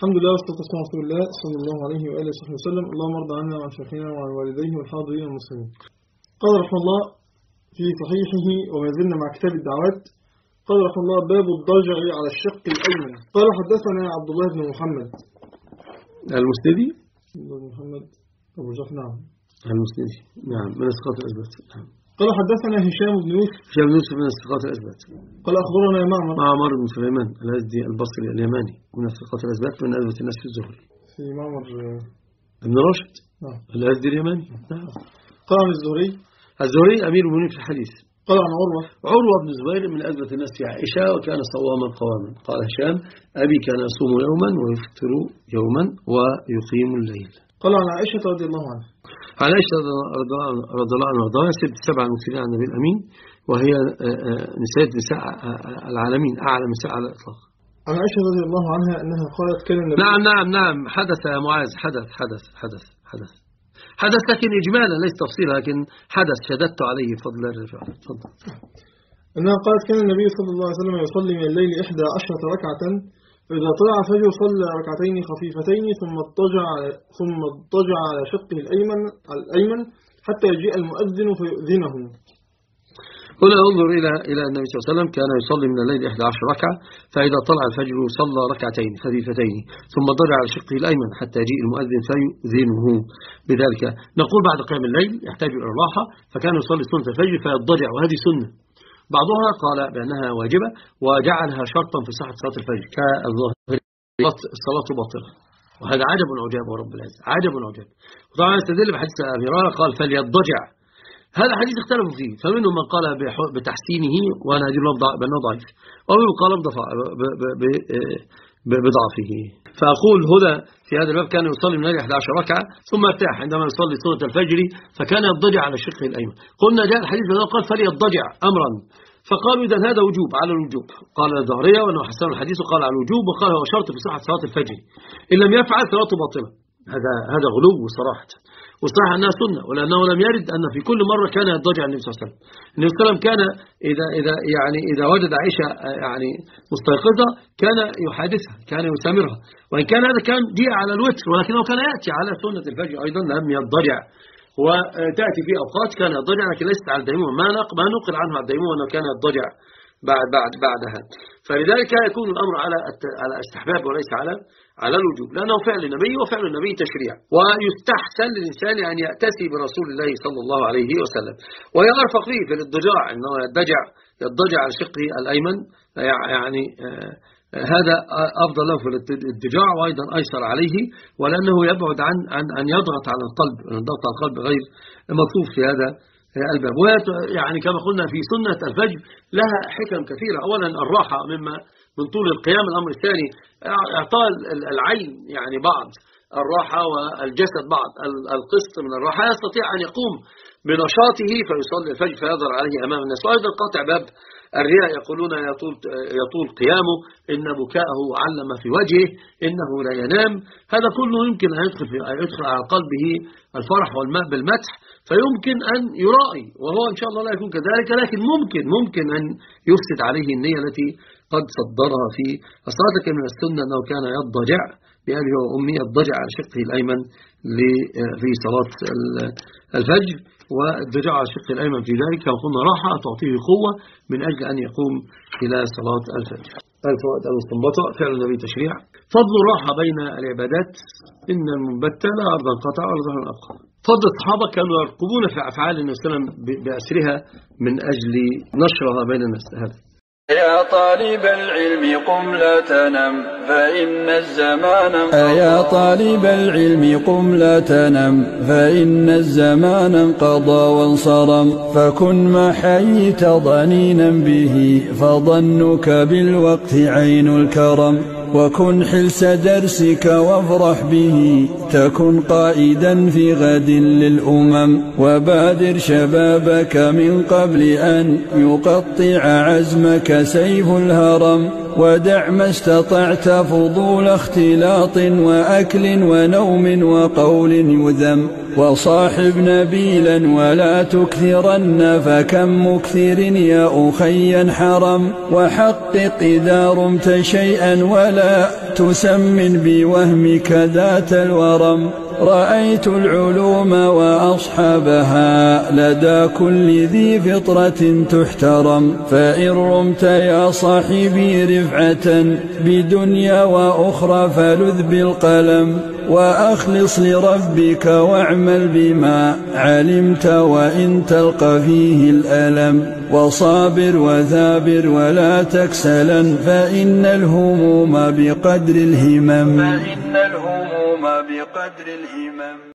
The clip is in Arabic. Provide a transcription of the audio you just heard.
الحمد لله والصلاة والسلام على رسول الله صلى الله عليه وآله وصحبه وسلم. اللهم ارض عنا وعن شيخنا وعن والديه والحاضرين والمسلمين. قال رحمه الله في صحيحه وما زلنا مع كتاب الدعوات. قال رحمه الله باب الضجع على الشق الأيمن. قال حدثنا عبد الله بن محمد المسندي محمد أبو جعفر المسندي من الثقات الأثبات. قال حدثنا هشام بن يوسف من الثقات الأثبات. قال أخبرنا معمر بن سليمان الأزدي البصري اليماني من الثقات الأثبات من أثبت الناس في الزهري. في معمر ابن راشد الأزدي اليماني. قال عن الزهري أمير المؤمنين في الحديث. قال عن عروة بن الزبير من أثبت الناس في عائشة وكان صواما قواما. قال هشام أبي كان يصوم يوما ويفطر يوما ويقيم الليل. قال عن عائشة رضي الله عنها. عائشة رضي الله عنها وارضاها سبع المكثرين عن النبي الأمين، وهي نساء العالمين أعلى نساء على الإطلاق. عن عائشة رضي الله عنها أنها قالت كان النبي نعم حدث يا معاذ حدث لكن إجمالا ليس تفصيلا، لكن حدث شددت عليه بفضل الرفاع. تفضل. أنها قالت كان النبي صلى الله عليه وسلم يصلي من الليل 11 ركعة، فإذا طلع الفجر صلى ركعتين خفيفتين ثم اضطجع على شقه الأيمن حتى يجيء المؤذن فيؤذنه. هنا انظر إلى النبي صلى الله عليه وسلم كان يصلي من الليل 11 ركعة، فإذا طلع الفجر صلى ركعتين خفيفتين ثم اضطجع على شقه الأيمن حتى يجيء المؤذن فيؤذنه. بذلك نقول بعد قيام الليل يحتاج إلى الراحة، فكان يصلي سنة الفجر فيضطجع، وهذه سنة. بعضها قال بأنها واجبة وجعلها شرطا في صحة صلاة الفجر كالظهر، الصلاة باطلة، وهذا عجب عجاب ورب العزة، عجب عجاب. وطبعا يستدل بحديث أبي هريرة قال فليضطجع. هذا حديث اختلفوا فيه، فمنهم من قال بتحسينه وأنا أجل بأنه ضعيف، ومنهم قال بضعفه. فأقول هدى في هذا الباب كان يصلي من 11 ركعة ثم ارتاح عندما يصلي سنة الفجر، فكان يضطجع على شقه الأيمن. قلنا جاء الحديث بأنه قال فليضطجع أمرا، فقالوا إذا هذا وجوب على الوجوب. قال الظاهرية وأنه حسن الحديث وقال على الوجوب، وقال هو شرط في صحة صلاة الفجر، إن لم يفعل صلاته باطلة. هذا غلو صراحة، والصراحة أنها سنة، ولأنه لم يرد أن في كل مرة كان يضطجع النبي صلى الله عليه وسلم. النبي صلى الله عليه وسلم كان إذا وجد عائشة مستيقظة كان يحادثها، كان يسامرها، وإن كان هذا كان جاء على الوتر، ولكنه كان يأتي على سنة الفجر أيضا لم يضطجع، وتأتي في أوقات كان يضطجع لكن ليست على الديمومة. ما نقل عنه على الديمومة أنه كان يضطجع بعدها. فلذلك يكون الأمر على استحباب وليس على الوجوب، لأنه فعل النبي وفعل النبي تشريع، ويستحسن للإنسان أن يأتسي برسول الله صلى الله عليه وسلم، ويرفق فيه في الاضطجاع أنه يضطجع على شقه الأيمن، يعني هذا أفضل له في الاضطجاع وأيضا أيسر عليه، ولأنه يبعد عن أن يضغط على القلب، الضغط على القلب غير مطلوب في هذا الباب. يعني كما قلنا في سنة الفجر لها حكم كثيرة. أولا الراحة من طول القيام. الأمر الثاني إعطاء العين يعني بعض الراحة والجسد بعض القسط من الراحة، يستطيع أن يقوم بنشاطه فيصلي الفجر فيظهر عليه أمام الناس. وأيضا قاطع باب الرياء، يقولون يطول قيامه، إن بكاءه علم في وجهه، إنه لا ينام. هذا كله يمكن أن يدخل على قلبه الفرح والماء بالمدح، فيمكن أن يرائي، وهو إن شاء الله لا يكون كذلك، لكن ممكن أن يفسد عليه النية التي قد صدرها في الصلاة. لكن من السنة أنه كان يضطجع بأبيه وأمه، يضطجع على شقه الأيمن في صلاة الفجر، والضجاع على شقه الأيمن في ذلك كما راحة تعطيه قوة من أجل أن يقوم إلى صلاة الفجر. الفوائد المستنبطة: فعل النبي تشريع. فضل الراحة بين العبادات، إن المنبت لا أرضا قطع أرضا أبقى. فضل الصحابة كانوا يرقبون في أفعال النبي صلى الله عليه وسلم بأسرها من أجل نشرها بين الناس. هذا يا طالب العلم قم لا تنم فإن الزمان يا طالب العلم قم لا تنم فإن الزمان انقضى وانصرم، فكن ما حييت ضنينا به فظنك بالوقت عين الكرم، وكن حلس درسك وافرح به تكن قائدا في غد للأمم، وبادر شبابك من قبل أن يقطع عزمك سيف الهرم. ودع ما استطعت فضول اختلاط وأكل ونوم وقول يذم وصاحب نبيلا ولا تكثرن فكم مكثر يا أخي حرم وحقق إذا رمت شيئا ولا تسمن بوهمك ذات الورم رأيت العلوم وأصحابها لدى كل ذي فطرة تحترم فإن رمت يا صاحبي رفعة بدنيا وأخرى فلذ بالقلم وأخلص لربك واعمل بما علمت وإن تلقى فيه الألم وصابر وثابر ولا تكسلا فإن الهموم بقدر الهمم